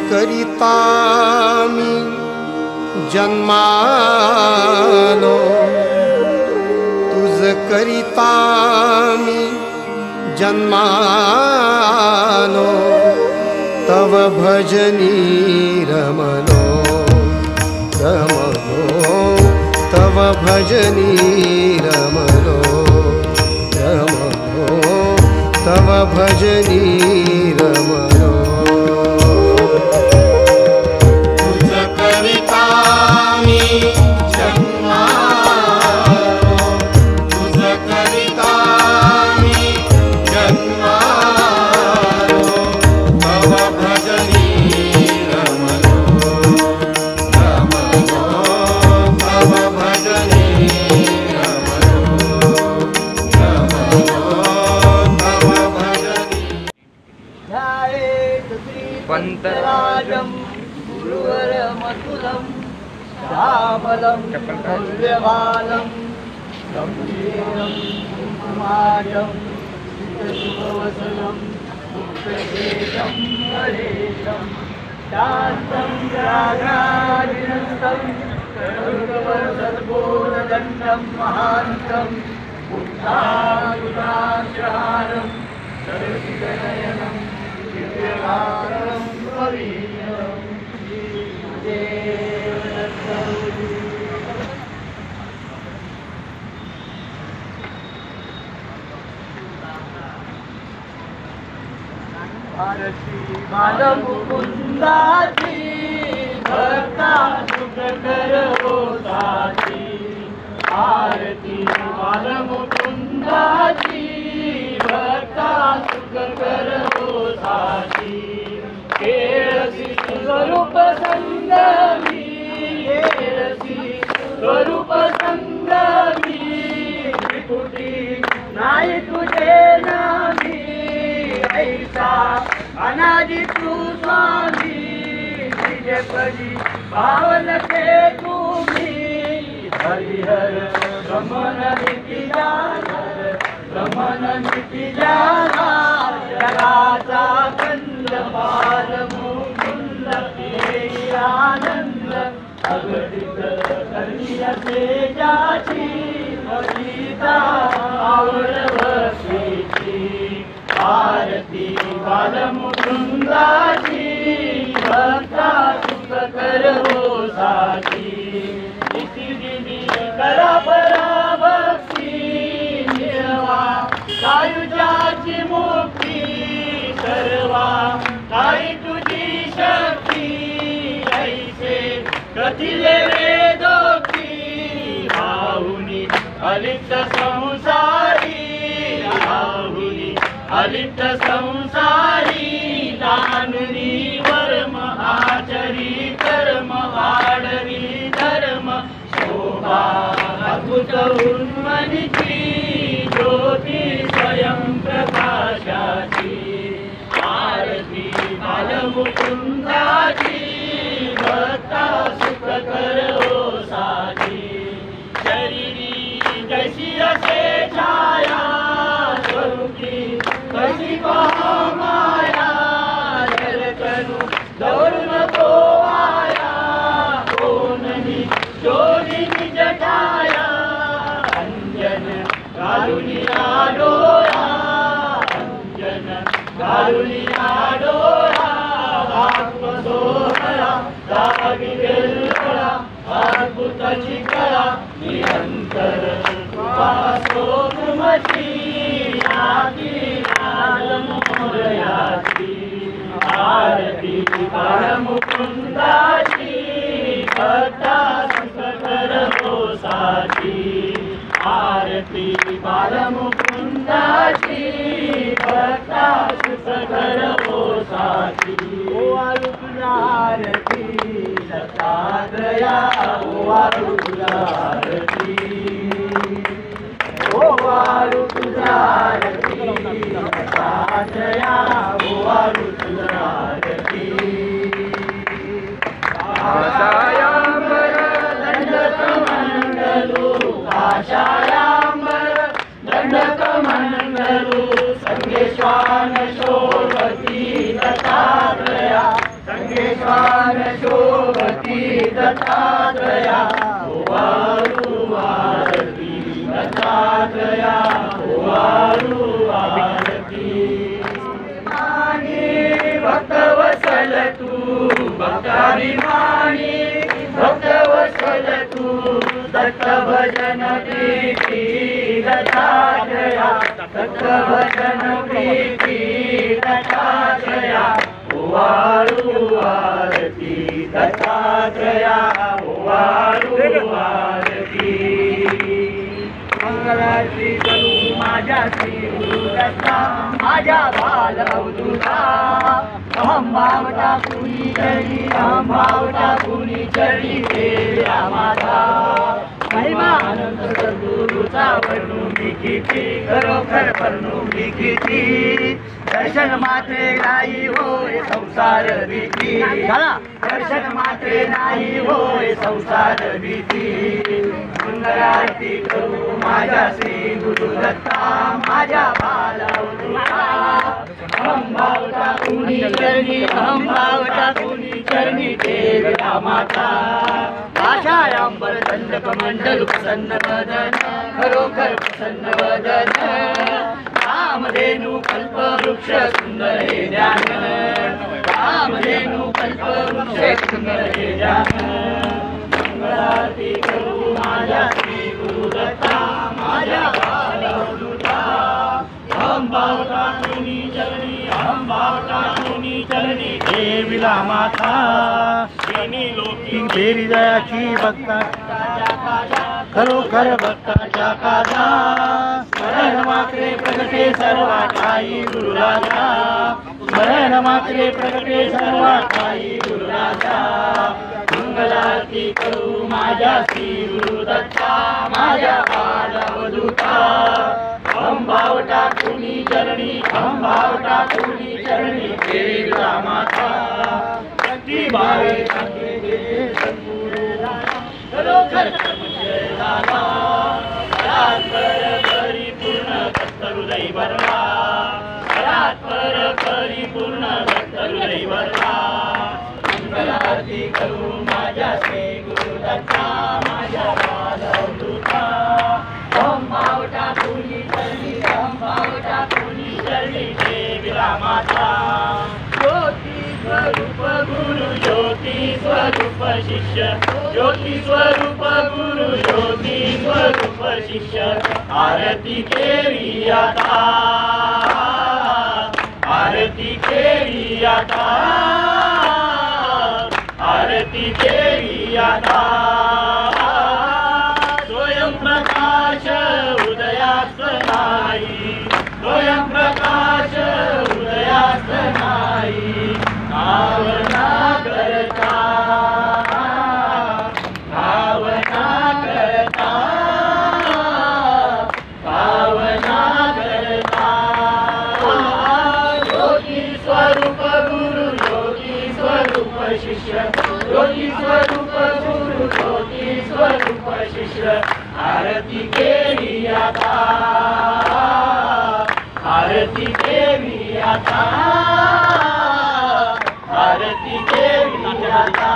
करिता मी जन्मालो, तुझ करिता मी जन्मालो, तव भजनी रमलो रमलो, तव भजनी रमलो रमलो, तव भजनी रमलो। तुझ करिता मी जन्मालो, तुझ करिता मी जन्मालो, तव भजनी रमलो रमलो, तव भजनी रमलो रमलो, तव भजनी। पंतराजं गुरुवर मधुरं श्यामलं भव्यबालं गंभीरं कुमारं सुखवसनं मुक्तवेदं हरेशं शान्तं रागादिनस्तं करुणवसद्बोधदण्डं महान्तं बुद्धानुदाश्रहारं सरसिजनयनं दिव्यकारणं पवीयं देवदत्तं। आरती बालमुकुंदाची भक्ता सुख करवो साची, आरती बालमुकुंदाची भक्ता सुख करवो साची, केळसी स्वरूप संगमी, केळसी स्वरूप संगमी, त्रिपुटी नाही तुझे नामी, ऐसा अनादि तू स्वामी, निजपदी पावन के तुम्ही, हरिहर रमण नीती जाणार, रमण नीती जाणार, जगाचा कंद बाल मुकुंद केळी आनंद, अगणित करियसे ज्याची, अगीता आवड भक्तीची, आरती बालमुकुंदाची भक्ता सुख करवो साची, नित्यदिनी करा पराभक्ती, मिळवा सायुज्याची मुक्ती, सर्वा काही तुझी शक्ती, ऐसे कथिले वेदोक्ती, आहुनी अलिप्त संसारी, आहुनी अलिप्त संसारी, दाननी वर्म आचरी कर्म, वाढवी धर्म शोभा अद्भुत उन्मनीची, ज्योती स्वयं प्रकाशाची, आरती बालमुकुंदाची भक्ता सुख करवो साची, शरीरी जशी असे छाया, स्वरूपी कशी पहा माया, जलतनु दौडू नको वाया, कोणही शोधी निज ठाया, अंजन घालूनी डोळा, अंजन घालूनी डोळा, आत्मसोहळा जागी वेलवळा, अद्भुताची कळा निरंतर वासो तुमची, आरती बालमुकुंदाची भक्ता सुख करवो साची, आरती बालमुकुंदाची भक्ता सुख करवो साची। ओ आरती दत्तात्रया, ओ आरती, ओ आरती दत्तात्रया, ओ आरती, काशायांबर दंडकमंडलू, काशायांबर दंडकमंडलू, संगे श्वान शोभती दत्तात्रया, संगे केशान शोभती दत्तात्रया वारू आरती दत्तात्रया वारू आरती भक्तवत्सल तू भक्ताभिमानी भक्तवत्सल तू दत्त भजन प्रीती दत्तात्रया दत्त भजन प्रीती दत्तात्रया वारू आरती दत्तात्रया वारू आरती मंगलाची करू माझ्या श्री गुरुदत्ता माझ्या बाल अवधूता अहम भावटा कुणी चरणी अहम भावटा कुणी चरणी देव्या माझा महिमा अनंत सद्गुरूचा वर्णू मी किती खरोखर वर्णू मी किती दर्शन मात्रे नाही होय संसार भीती दर्शन मात्रे नाही होय संसार भीती मंगलारती करू माझ्या श्री गुरुदत्ता माझ्या बाल अवधूता अहम भावटा कुणी चरणी अहम भावटा कुणी चरणी देव्या माता आशायांबर दंडकमंडल प्रसन्न वदन खरोखर प्रसन्न वदन कामधेनु कल्पवृक्ष सुंदर हे ध्यान कामधेनु कल्पवृक्ष सुंदर हे ध्यान मंगलारती करू माझ्या श्री गुरुदत्ता माझ्या बाल अवधूता अहम भावटा कुणी चरणी अहम भावटा कुणी चरणी देवीला माता फेरी दयाची भक्ता खरोखर भक्ताच्या काजा स्मरण मात्रे प्रगटे सर्वा ठाई गुरुराजा स्मरण मात्रे प्रगटे सर्वा ठाई गुरुराजा मंगलारती करू माझ्या श्री गुरुदत्ता माझ्या बाल अवधूता अहम भावटा कुणी चरणी अहम भावटा कुणी चरणी देवीला माता प्रति भावे खरोखर झाला परिपूर्ण भक्त हृदय भरला परिपूर्ण भक्त हृदय भरला मंगलारती करू माझ्या श्री गुरुदत्ता माझ्या बाल अवधूता अहम भावटा कुणी चरणी अहम भावटा कुणी चरणी देवीला माता ज्योती स्वरूप गुरु ज्योती स्वरूप शिष्य ज्योती स्वरूप गुरु ज्योती स्वरूप शिष्य आरती केली आता आरती केली आता आरती केली आता स्वयं प्रकाश उदयास्त नाही स्वयं प्रकाश उदयास्त नाही भावना करता भावना करता भावना करता ज्योती स्वरूप गुरु ज्योती स्वरूप शिष्य ज्योती स्वरूप गुरु ज्योती स्वरूप शिष्य आरती केली आता आरती केली आता आरती केली आता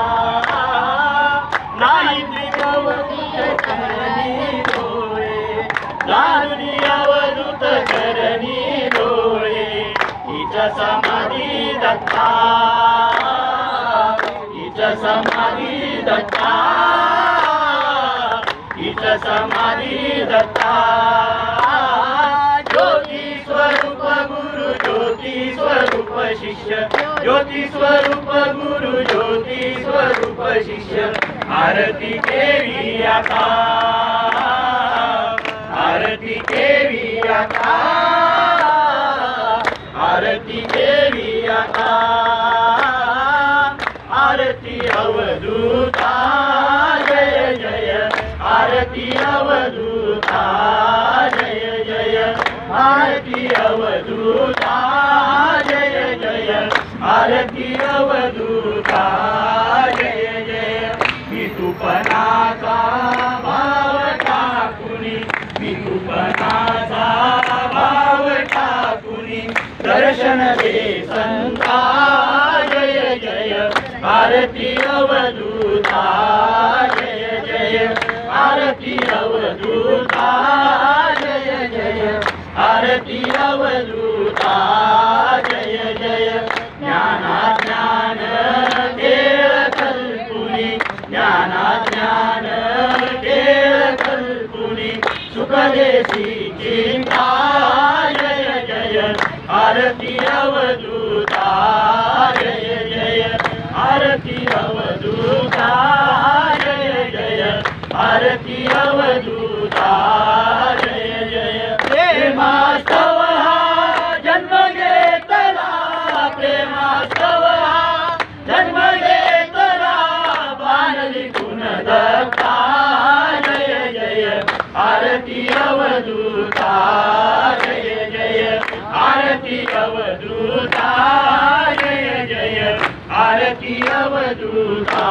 नाही त्रिभुवती चरणी डोळे जानुनी अवधूत चरणी डोळे हिच्या समाधी दत्ता हिच्या समाधी दत्ता हिच्या समाधी दत्ता ज्योती स्वरूप गुरु ज्योती स्वरूप शिष्य ज्योती स्वरूप गुरु ज्योती स्वरूप शिष्य आरती केली आता आरती केली आता आरती केली आता आरती अवधूता जय जय आरती अवधूता जय जय आरती अवधूता जय जय आरती अवधूता जय जय मी तुपणाचा भाव टाकुनी मी तुपणाचा भाव टाकुनी दर्शन दे संता जय जय आरती अवधूता जय जय आरती अवधूता जय जय आरती अवधूता जय जय ज्ञानाज्ञान खेळ कल्पुनी ज्ञानाज्ञान खेळ कल्पुनी सुखदेशी चिंता जय जय आरती अवधूता जय जय आरती अवधूता जय जय आरती अवधूता जय जय प्रेमास्तव हा जन्म घेतला प्रेमास्तव हा जन्म घेतला बाणली गुण दत्ता जय जय आरती अवधूता जय जय आरती अवधूता जय जय आरती अवधूता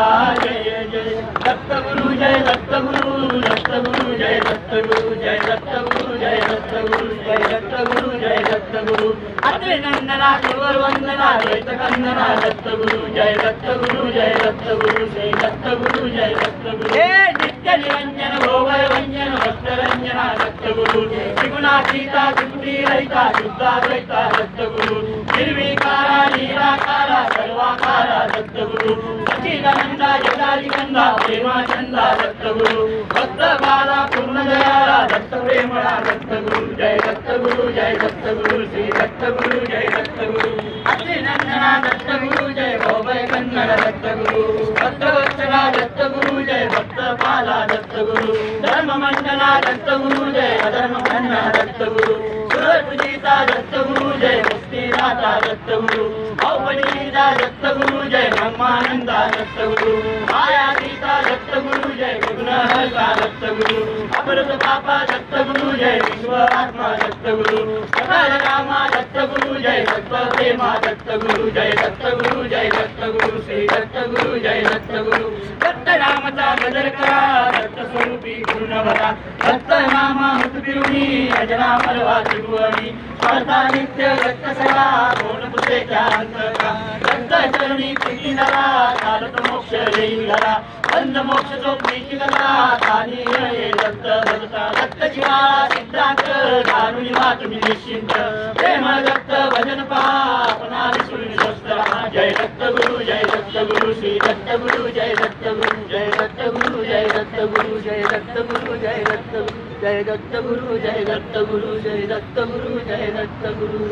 जय जय दत्तगुरु जय दत्तगुरु दत्तगुरु जय दत्तगुरु जय दत्तगुरु जय दत्तगुरु जय दत्तगुरु जय दत्तगुरु अत्रे नंदना गुरुवर वंदना द्वैत कंदना दत्तगुरु जय दत्तगुरु जय दत्तगुरु जय दत्तगुरु जय दत्तगुरु हे नित्य निरंजन भोगय वंजन भक्तरंजना दत्तगुरु त्रिगुणातीता त्रिपुटी रहिता शुद्धाद्वैता दत्तगुरु निर्विकारा निराकारा सर्वाकारा दत्तगुरु सच्चिदानंदा जगदादिकंदा प्रेमाचंदा दत्तगुरु भक्त बाला पूर्ण दयाला दत्त प्रेमळा दत्तगुरु जय दत्तगुरु जय दत्तगुरु श्री दत्तगुरु जय दत्तगुरु अत्रिनंदना दत्तगुरु जय भवभय कन्नड दत्तगुरु भक्तवत्सला दत्तगुरु जय भक्त बाला दत्तगुरु धर्ममंडला दत्तगुरु जय अधर्ममंडला दत्तगुरु सुरपूजिता दत्तगुरु जय मुक्तिदाता दत्तगुरु औपनिदा दत्तगुरु जय ब्रह्मानंदा दत्तगुरु मायातीता दत्तगुरु जय विघ्नहर्ता दत्तगुरु अपरत पापा दत्तगुरु जय विश्वात्मा दत्तगुरु सकल रामा दत्तगुरु जय दत्त प्रेमा दत्तगुरु जय दत्तगुरु जय दत्तगुरु श्री दत्तगुरु जय दत्तगुरु दत्त नामचा बदल करा दत्त स्वरूपी पूर्ण भरा दत्त नामा मृत्युनी अजना परवा त्रिभुवनी स्पर्धा नित्य दत्त सदा कोण पुतेच्या अंतका दत्त चरणी प्रीती धरा चालत मोक्ष येईल घरा बंद मोक्ष चोपणीची कला तानी ये दत्त भगता दत्त जीवाला सिद्धांत कारुणी वा तुम्ही निश्चिंत प्रेम दत्त भजन पहा आपणा विसरून स्वस्थ राहा जय दत्त गुरु श्री दत्त गुरु जय दत्त गुरु जय दत्त गुरु जय दत्त गुरु जय दत्त गुरु जय दत्त गुरु जय दत्त गुरु जय दत्त गुरु जय दत्त गुरु जय दत्त गुरु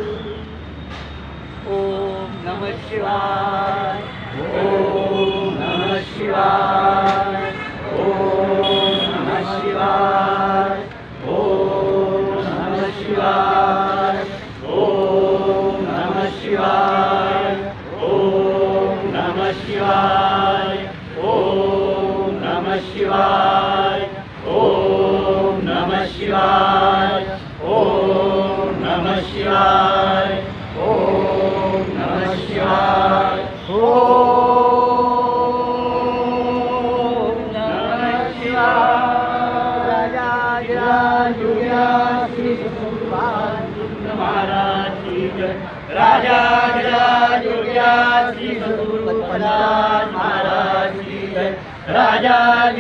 ओम नमः शिवाय ओम नमः शिवाय ओम नमः शिवाय ओम नमः शिवाय ओम नमः शिवाय ओम नमः शिवाय ओम नमः शिवाय ओम नमः शिवाय ओम नमः शिवाय ओम नमः शिवाय ओम नमः शिवाय राजा श्री महाराज की जय राजा श्री महाराज की जय राजा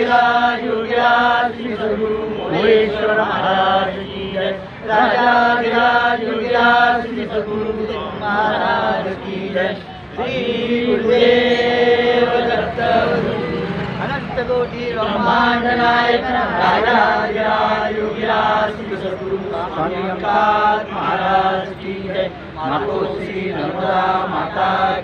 श्री सद्गुरु मोरेश्वर महाराज की जय राजा श्री सद्गुरु महाराज की जय श्री गुरुदेव दत्त अनंत कोटि ब्रह्मांड नायक राजा श्री सद्गुरु स्वामी महाराज की जय मातोश्री नर्मदा माता